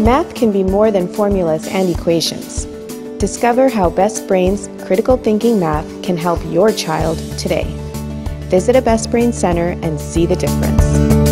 Math can be more than formulas and equations. Discover how Best Brains Critical Thinking Math can help your child today. Visit a Best Brains Center and see the difference.